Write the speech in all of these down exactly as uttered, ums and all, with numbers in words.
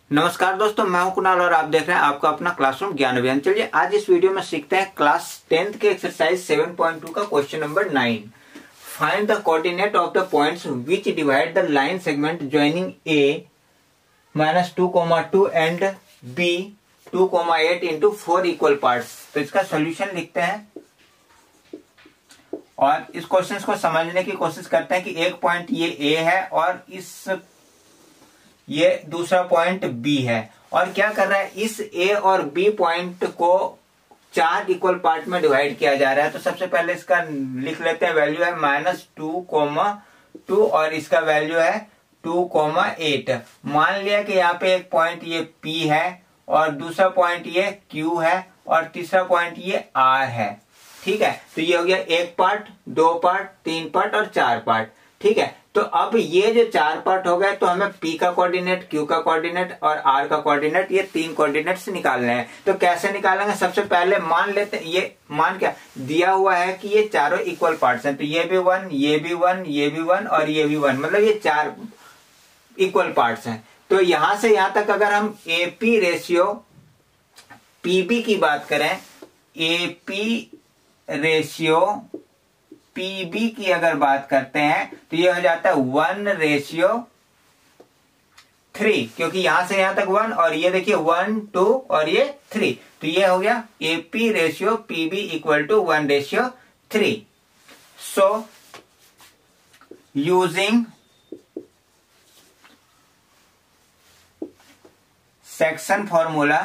नमस्कार दोस्तों, मैं हूं कुणाल और आप देख रहे हैं आपका अपना क्लासरूम ज्ञान अभियान। चलिए आज इस वीडियो में सीखते हैं क्लास टेंथ के एक्सरसाइज सेवन पॉइंट टू का question number nine. Find the coordinate of the points which divide the line segment joining A minus two comma two and B two comma eight into four equal parts. तो इसका solution लिखते हैं और इस question को समझने की कोशिश करते हैं कि एक पॉइंट ये ए है और इस ये दूसरा पॉइंट बी है और क्या कर रहा है, इस ए और बी पॉइंट को चार इक्वल पार्ट में डिवाइड किया जा रहा है। तो सबसे पहले इसका लिख लेते हैं, वैल्यू है माइनस टू कोमा टू और इसका वैल्यू है टू कोमा एट। मान लिया कि यहाँ पे एक पॉइंट ये पी है और दूसरा पॉइंट ये क्यू है और तीसरा पॉइंट ये आर है। ठीक है, तो ये हो गया एक पार्ट, दो पार्ट, तीन पार्ट और चार पार्ट। ठीक है, तो अब ये जो चार पार्ट हो गए तो हमें P का कोऑर्डिनेट, Q का कोऑर्डिनेट और R का कोऑर्डिनेट, ये तीन कोऑर्डिनेट्स निकालने हैं। तो कैसे निकालेंगे, सबसे पहले मान लेते हैं, ये मान क्या दिया हुआ है कि ये चारों इक्वल पार्ट्स हैं। तो ये भी वन, ये भी वन, ये भी वन और ये भी वन, मतलब ये चार इक्वल पार्ट्स हैं। तो यहां से यहां तक अगर हम ए पी रेशियो पीबी की बात करें, ए पी रेशियो पीबी की अगर बात करते हैं तो ये हो जाता है वन रेशियो थ्री, क्योंकि यहां से यहां तक वन और ये देखिए वन टू और ये थ्री, तो ये हो गया AP ratio PB equal to one ratio three. So using section formula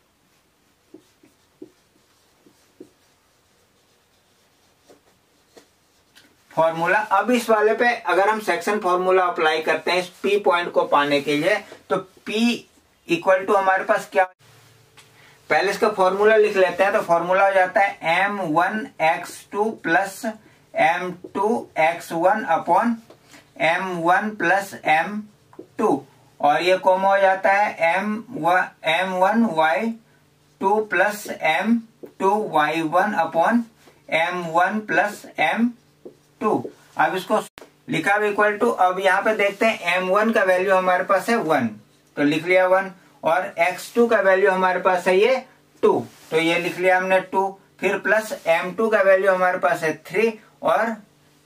formula अब इस वाले पे अगर हम सेक्शन फॉर्मूला अप्लाई करते हैं इस P पॉइंट को पाने के लिए, तो P इक्वल टू हमारे पास क्या, पहले इसका फॉर्मूला लिख लेते हैं। तो फॉर्मूला हो जाता है M one X two plus M two X one upon M one plus M two और ये कॉमा हो जाता है M M one Y two plus M two Y one upon M one plus M two. अब इसको लिखा भी equal to, अब यहाँ पे देखते हैं एम वन का वैल्यू हमारे पास है वन, तो लिख लिया वन, और एक्स टू का वैल्यू हमारे पास है ये टू, तो ये लिख लिया हमने टू। फिर प्लस एम टू का वैल्यू हमारे पास है थ्री और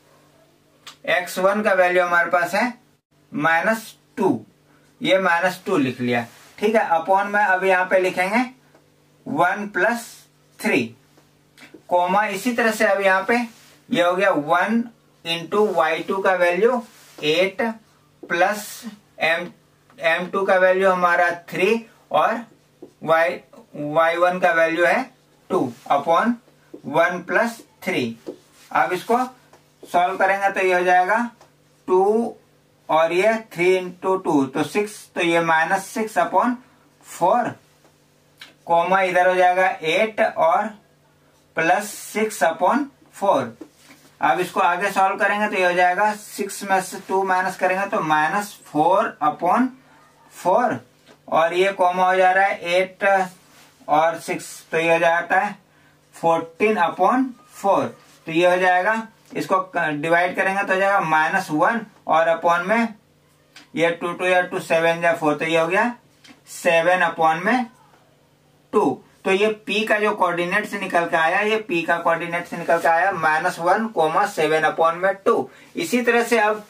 एक्स वन का वैल्यू हमारे पास है माइनस टू, ये माइनस टू लिख लिया। ठीक है, अपॉन में अब यहाँ पे लिखेंगे वन प्लस थ्री कोमा, इसी तरह से अब यहाँ पे ये हो गया वन इंटू वाई टू का value eight plus M M two का वैल्यू हमारा थ्री और वाई वाई वन का वैल्यू है two upon one plus three. अब इसको सॉल्व करेंगे तो ये हो जाएगा टू और ये थ्री इंटू टू तो सिक्स, तो ये minus six upon four comma इधर हो जाएगा एट और प्लस सिक्स अपॉन फोर। अब इसको आगे सॉल्व करेंगे तो ये हो जाएगा सिक्स में से टू माइनस करेंगे तो माइनस फोर अपॉन फोर और ये कॉमा हो जा रहा है एट और सिक्स, तो ये हो जाता है फोर्टीन अपॉन फोर। तो ये हो जाएगा, इसको डिवाइड करेंगे तो हो जाएगा माइनस वन और अपॉन में ये टू टू या टू सेवन या फोर, तो ये हो गया सेवन अपॉन में टू। तो ये P का जो कोऑर्डिनेट से निकल के आया, ये P का कोऑर्डिनेट से निकल के आया minus one comma seven upon में टू। इसी तरह से अब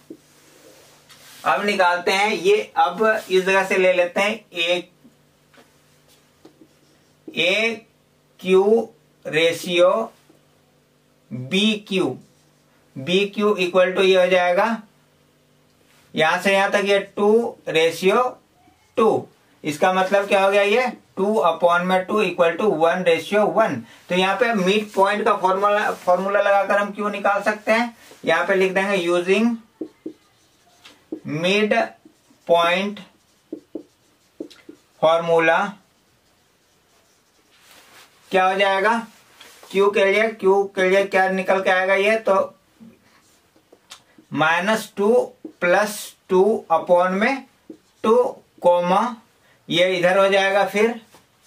अब निकालते हैं ये, अब इस जगह से ले लेते हैं A A Q ratio B Q B Q equal to ये हो जाएगा यहां से यहां तक ये टू रेशियो टू, इसका मतलब क्या हो गया, ये टू अपॉन में two equal to one ratio one. तो यहाँ पे मिड पॉइंट का फॉर्मूला फॉर्मूला लगाकर हम क्यों निकाल सकते हैं, यहाँ पे लिख देंगे यूजिंग मिड पॉइंट फॉर्मूला। क्या हो जाएगा, क्यू के लिए क्यू के लिए क्या निकल के आएगा, ये तो minus two plus two upon में टू कोमा ये इधर हो जाएगा फिर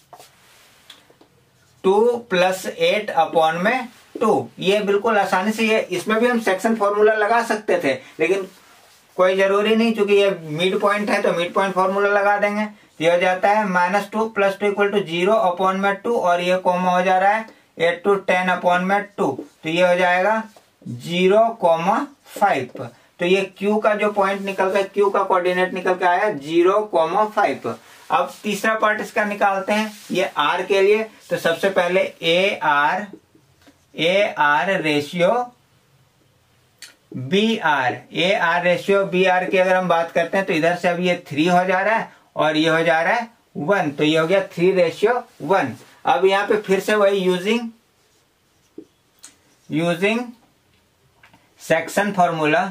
टू प्लस एट अपॉन में टू। ये बिल्कुल आसानी से, ये इसमें भी हम सेक्शन फॉर्मूला लगा सकते थे लेकिन कोई जरूरी नहीं, क्योंकि ये मिड पॉइंट है तो मिड पॉइंट फॉर्मूला लगा देंगे। तो ये हो जाता है minus two plus two equal to zero upon में टू, और ये कॉमा हो जा रहा है एट टू टेन अपॉन में टू, तो ये हो जाएगा जीरो कॉमा फाइव। तो ये Q का जो पॉइंट निकल कर, Q का कोऑर्डिनेट निकल के आया जीरो कॉमा फाइव। अब तीसरा पार्ट इसका निकालते हैं, ये R के लिए। तो सबसे पहले A R A R ratio B R A R ratio B R की अगर हम बात करते हैं तो इधर से अब ये थ्री हो जा रहा है और ये हो जा रहा है वन, तो ये हो गया थ्री रेशियो वन। अब यहाँ पे फिर से वही यूजिंग यूजिंग सेक्शन फॉर्मूला,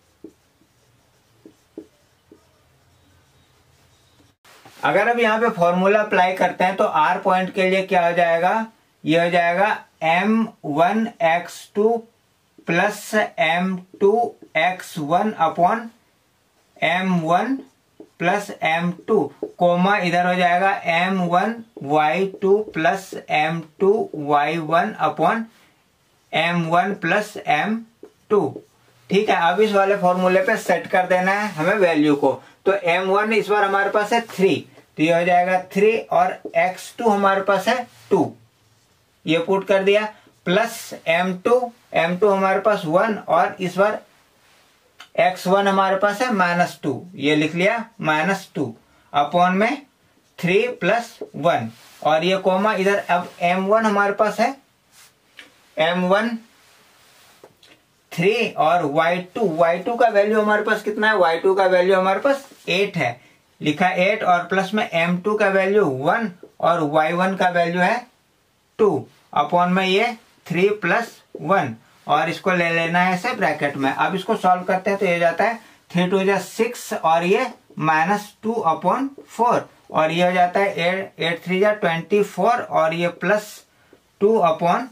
अगर अब यहाँ पे फॉर्मूला अप्लाई करते हैं तो आर पॉइंट के लिए क्या हो जाएगा, ये हो जाएगा M one X two plus M two X one upon M one plus M two, comma इधर हो जाएगा M one Y two plus M two Y one upon M one plus M two. ठीक है, अब इस वाले फॉर्मूले पे सेट कर देना है हमें वैल्यू को। तो एम वन इस बार हमारे पास है थ्री, तो ये हो जाएगा थ्री, और एक्स टू हमारे पास है टू, ये पुट कर दिया, plus M two M two हमारे पास वन, और इस बार एक्स वन हमारे पास है माइनस टू, ये लिख लिया माइनस टू अपॉन में थ्री प्लस वन, और ये कोमा इधर। अब एम वन हमारे पास है एम वन थ्री, और वाई टू वाई टू का वैल्यू हमारे पास कितना है, वाई टू का वैल्यू हमारे पास एट है, लिखा एट, और प्लस में एम टू का वैल्यू वन और वाई वन का वैल्यू है टू, अपॉन में ये थ्री प्लस वन, और इसको ले लेना है ऐसे ब्रैकेट में। अब इसको सॉल्व करते हैं तो ये जाता है थ्री टू जा सिक्स, और ये माइनस टू अपॉन फोर, और ये हो जाता है एट एट थ्री जा ट्वेंटी फोर, और ये प्लस टू अपॉन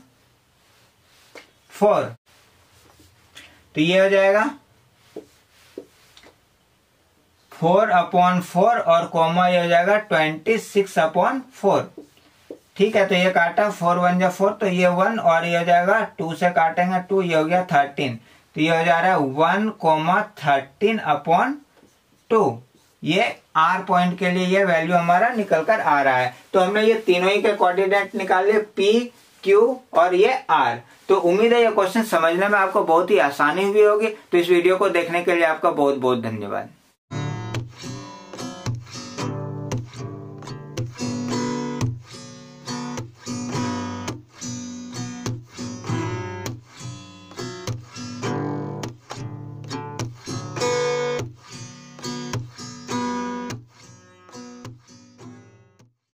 फोर, तो ये हो जाएगा फोर अपॉन फोर, और कॉमा ये हो जाएगा ट्वेंटी सिक्स अपॉन फोर। ठीक है, तो ये काटा फोर वन जा फोर, तो ये वन, और ये हो जाएगा टू से काटेंगे टू, ये हो गया थर्टीन, तो ये हो जा रहा है one comma thirteen upon two. ये आर पॉइंट के लिए ये वैल्यू हमारा निकल कर आ रहा है। तो हमने ये तीनों ही के कोऑर्डिनेट निकाले, पी क्यू और ये आर। तो उम्मीद है ये क्वेश्चन समझने में आपको बहुत ही आसानी हुई होगी। तो इस वीडियो को देखने के लिए आपका बहुत बहुत धन्यवाद।